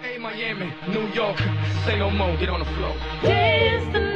Hey Miami, New York, say no more, get on the floor. Dance the